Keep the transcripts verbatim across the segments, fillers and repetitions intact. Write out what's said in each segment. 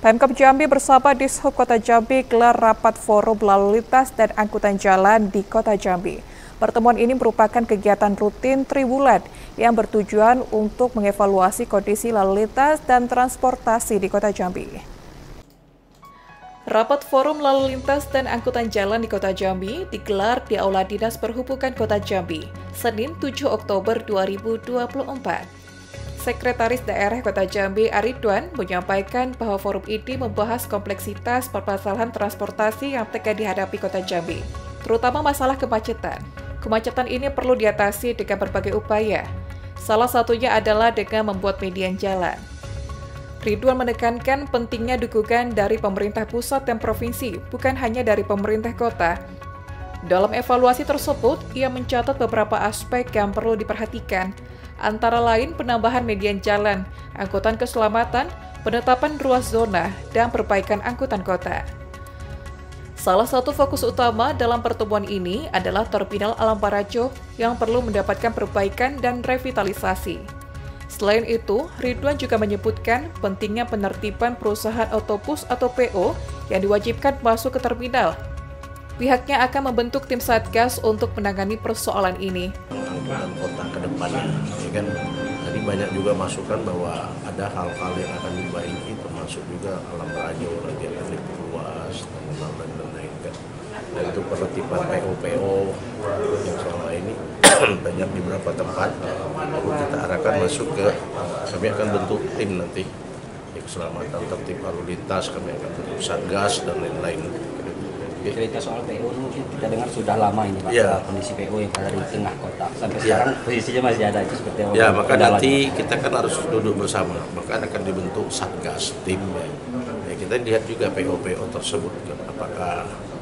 Pemkab Jambi bersama Dishub Kota Jambi gelar rapat forum lalu lintas dan angkutan jalan di Kota Jambi. Pertemuan ini merupakan kegiatan rutin triwulan yang bertujuan untuk mengevaluasi kondisi lalu lintas dan transportasi di Kota Jambi. Rapat forum lalu lintas dan angkutan jalan di Kota Jambi digelar di Aula Dinas Perhubungan Kota Jambi, Senin tujuh Oktober dua ribu dua puluh empat. Sekretaris Daerah Kota Jambi Aridwan menyampaikan bahwa forum ini membahas kompleksitas permasalahan transportasi yang tengah dihadapi Kota Jambi, terutama masalah kemacetan. Kemacetan ini perlu diatasi dengan berbagai upaya. Salah satunya adalah dengan membuat median jalan. Ridwan menekankan pentingnya dukungan dari pemerintah pusat dan provinsi, bukan hanya dari pemerintah kota. Dalam evaluasi tersebut, ia mencatat beberapa aspek yang perlu diperhatikan, antara lain penambahan median jalan, angkutan keselamatan, penetapan ruas zona, dan perbaikan angkutan kota. Salah satu fokus utama dalam pertemuan ini adalah Terminal Alam Barajo yang perlu mendapatkan perbaikan dan revitalisasi. Selain itu, Ridwan juga menyebutkan pentingnya penertiban perusahaan otobus atau P O yang diwajibkan masuk ke terminal. Pihaknya akan membentuk tim Satgas untuk menangani persoalan ini. Angkutan kota ke depannya, ya kan? Tadi banyak juga masukan bahwa ada hal-hal yang akan diperbaiki, termasuk juga Alam Barajo nanti akan diperluas dan lain-lain kan. Dan itu penertiban P O P O yang selama ini banyak di beberapa tempat. Lalu kita arahkan masuk ke, kami akan bentuk tim nanti ya, keselamatan tertib lalu lintas, kami akan bentuk Satgas dan lain-lain. Cerita soal P O mungkin kita dengar sudah lama ini Pak, ya. Kondisi P O yang ada di tengah kota sampai ya. Sekarang posisinya masih ada, itu seperti apa? Ya, maka nanti kita kan harus duduk bersama, maka akan dibentuk Satgas tim ya. Ya, kita lihat juga P O P O tersebut apakah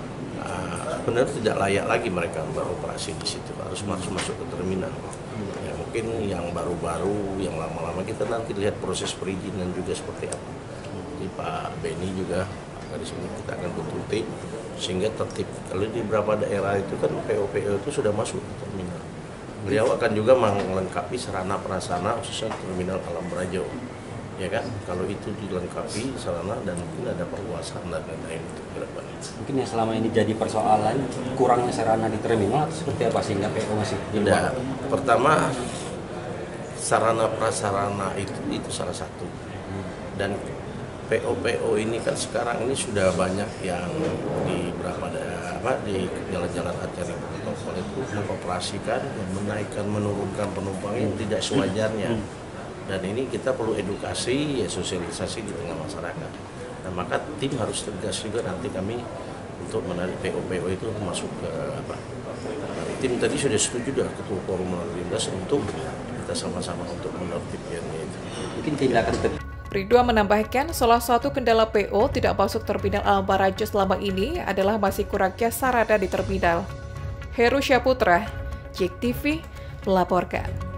uh, benar tidak layak lagi mereka beroperasi di situ, harus masuk masuk ke terminal. Ya, mungkin yang baru-baru, yang lama-lama kita nanti lihat proses perizinan juga seperti apa. Jadi Pak Beni juga dari sini kita akan bentuk tim sehingga tertib. Kalau di beberapa daerah itu kan P O P O itu sudah masuk ke terminal. Beliau akan juga melengkapi sarana prasarana khususnya terminal Alam Barajo. Ya kan? Kalau itu dilengkapi sarana dan mungkin ada perluasan dan lain-lain untuk ke depan. Mungkin yang selama ini jadi persoalan kurangnya sarana di terminal atau seperti apa sehingga P O masih di luar? Pertama, sarana prasarana itu itu salah satu. Dan P O P O ini kan sekarang ini sudah banyak yang di beberapa daerah, di jalan-jalan arteri protokol itu mengoperasikan, menaikkan, menurunkan penumpang yang tidak sewajarnya. Dan ini kita perlu edukasi, ya, sosialisasi di tengah masyarakat. Nah, maka tim harus tegas juga nanti kami untuk menarik P O P O itu masuk ke apa? Tim tadi sudah setuju dah ketua forum lalu lintas untuk kita sama-sama untuk menertibkannya itu. Mungkin tindakan tegas. Ridwan menambahkan salah satu kendala P O tidak masuk terminal Alam Barajo selama ini adalah masih kurangnya sarana di terminal. Heru Syaputra, J E K T V, melaporkan.